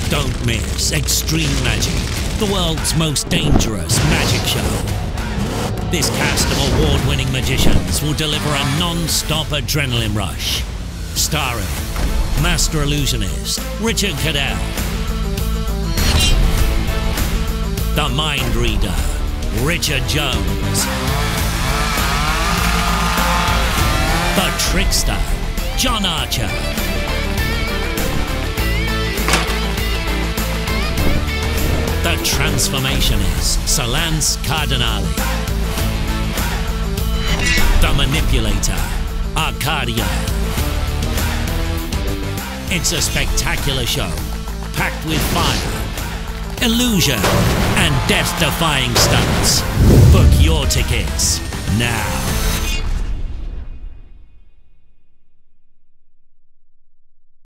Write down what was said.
Don't miss Extreme Magic, the world's most dangerous magic show. This cast of award-winning magicians will deliver a non-stop adrenaline rush. Starring Master Illusionist Richard Cadell, the Mind Reader Richard Jones, the Trickster John Archer, the Transformationist Solange Kardinaly, the Manipulator Arkadio. It's a spectacular show, packed with fire, illusion, and death-defying stunts. Book your tickets now.